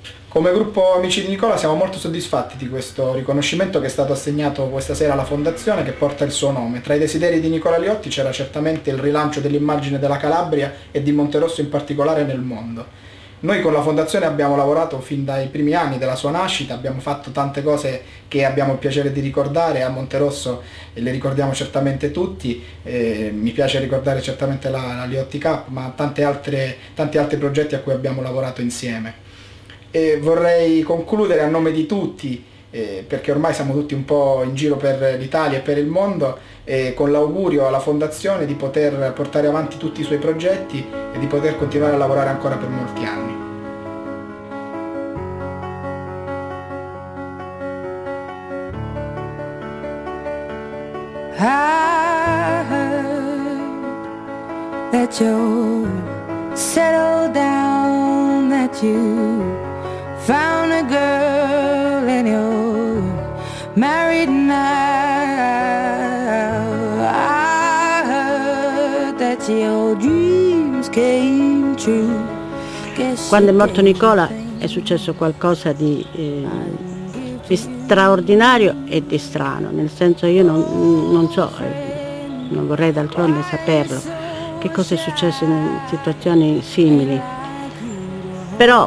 Come gruppo Amici di Nicola siamo molto soddisfatti di questo riconoscimento che è stato assegnato questa sera alla Fondazione che porta il suo nome. Tra i desideri di Nicola Liotti c'era certamente il rilancio dell'immagine della Calabria e di Monterosso in particolare nel mondo. Noi con la Fondazione abbiamo lavorato fin dai primi anni della sua nascita, abbiamo fatto tante cose che abbiamo il piacere di ricordare, a Monterosso le ricordiamo certamente tutti, mi piace ricordare certamente la Liotti Cup, ma tanti altri progetti a cui abbiamo lavorato insieme. E vorrei concludere a nome di tutti, perché ormai siamo tutti un po' in giro per l'Italia e per il mondo, con l'augurio alla Fondazione di poter portare avanti tutti i suoi progetti e di poter continuare a lavorare ancora per molti anni. I heard that you're settled down, that you found a girl and you're married now. I heard that your dreams came true. Quando è morto Nicola è successo qualcosa di straordinario e di strano, nel senso io non so, non vorrei d'altronde saperlo, che cosa è successo in situazioni simili, però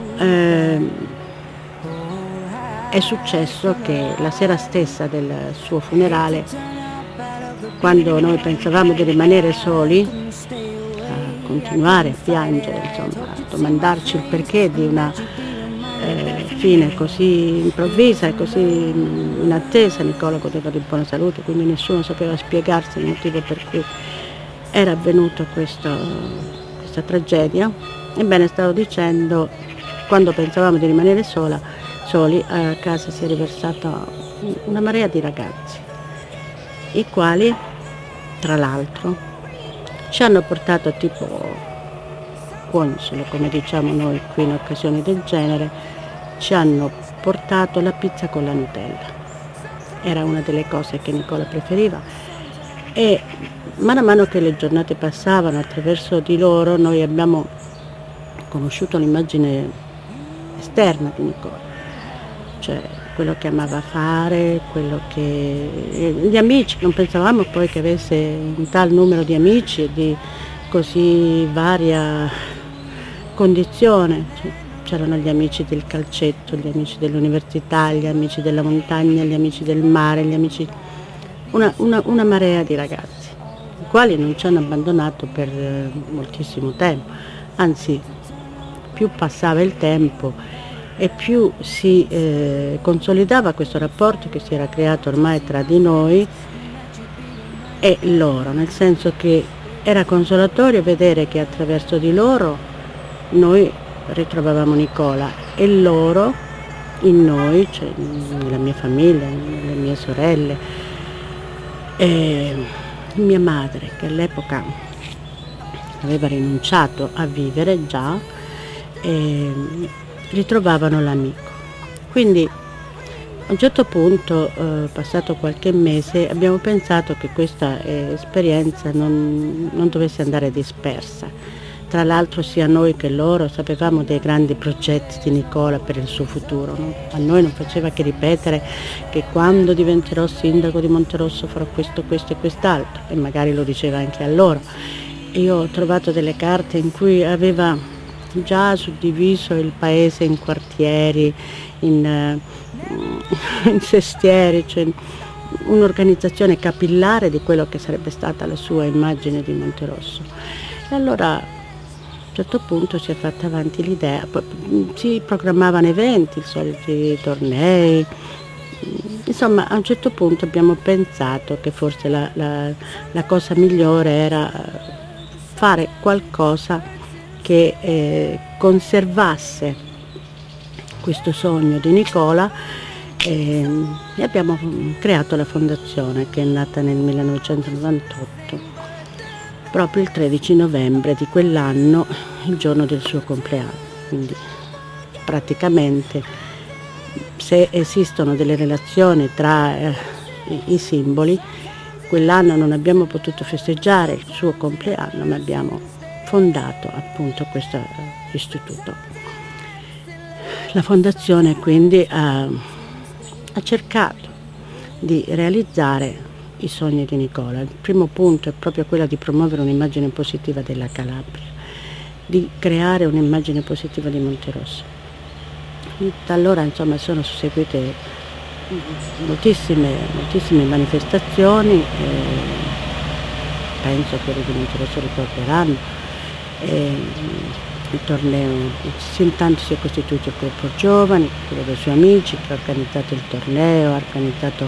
è successo che la sera stessa del suo funerale, quando noi pensavamo di rimanere soli, a continuare a piangere, insomma, a domandarci il perché di una fine così improvvisa e così inattesa. Nicola godeva di buona salute, quindi nessuno sapeva spiegarsi il motivo per cui era avvenuta questa tragedia. Ebbene, stavo dicendo, quando pensavamo di rimanere soli, a casa si è riversata una marea di ragazzi, i quali, tra l'altro, ci hanno portato tipo console, come diciamo noi qui in occasioni del genere, ci hanno portato la pizza con la Nutella. Era una delle cose che Nicola preferiva e man mano che le giornate passavano, attraverso di loro noi abbiamo conosciuto l'immagine esterna di Nicola, cioè quello che amava fare, gli amici. Non pensavamo poi che avesse un tal numero di amici e di così varia condizione. C'erano gli amici del calcetto, gli amici dell'università, gli amici della montagna, gli amici del mare, una marea di ragazzi, i quali non ci hanno abbandonato per moltissimo tempo, anzi più passava il tempo e più si consolidava questo rapporto che si era creato ormai tra di noi e loro, nel senso che era consolatorio vedere che attraverso di loro noi ritrovavamo Nicola e loro in noi, cioè nella mia famiglia, nelle mie sorelle, e mia madre, che all'epoca aveva rinunciato a vivere già, ritrovavano l'amico. Quindi a un certo punto, passato qualche mese, abbiamo pensato che questa esperienza non dovesse andare dispersa. Tra l'altro sia noi che loro sapevamo dei grandi progetti di Nicola per il suo futuro, no? A noi non faceva che ripetere che quando diventerò sindaco di Monterosso farò questo, questo e quest'altro, e magari lo diceva anche a loro. Io ho trovato delle carte in cui aveva già suddiviso il paese in quartieri, in sestieri, cioè un'organizzazione capillare di quello che sarebbe stata la sua immagine di Monterosso. E allora a un certo punto si è fatta avanti l'idea, si programmavano eventi, i soliti tornei, insomma a un certo punto abbiamo pensato che forse la cosa migliore era fare qualcosa che conservasse questo sogno di Nicola e abbiamo creato la fondazione, che è nata nel 1998. Proprio il 13 novembre di quell'anno, il giorno del suo compleanno. Quindi praticamente, se esistono delle relazioni tra i simboli, quell'anno non abbiamo potuto festeggiare il suo compleanno, ma abbiamo fondato appunto questo istituto. La fondazione quindi ha cercato di realizzare i sogni di Nicola. Il primo punto è proprio quello di promuovere un'immagine positiva della Calabria, di creare un'immagine positiva di Monterosso. Da allora insomma sono seguite moltissime manifestazioni, penso che quelli di Monterosso ricorderanno. Il torneo, intanto si è costituito il gruppo giovani, quello dei suoi amici, che ha organizzato il torneo, ha organizzato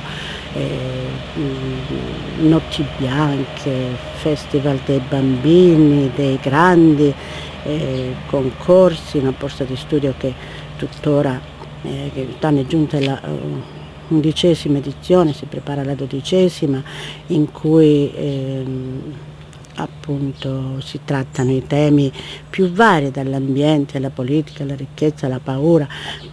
notti bianche, festival dei bambini, dei grandi, concorsi, una borsa di studio che tuttora quest'anno è giunta alla 11ª edizione, si prepara la 12ª, in cui appunto si trattano i temi più vari, dall'ambiente alla politica, alla ricchezza, alla paura,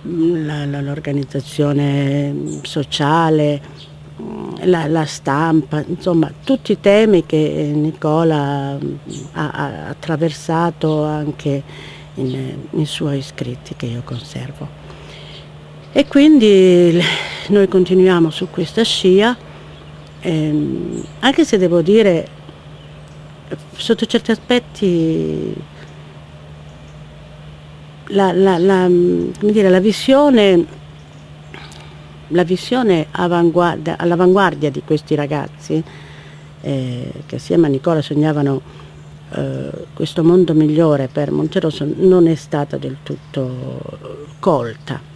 l'organizzazione sociale, la stampa, insomma tutti i temi che Nicola ha attraversato anche nei suoi scritti che io conservo. E quindi noi continuiamo su questa scia, anche se devo dire sotto certi aspetti come dire, la visione all'avanguardia di questi ragazzi che assieme a Nicola sognavano questo mondo migliore per Monterosso non è stata del tutto colta.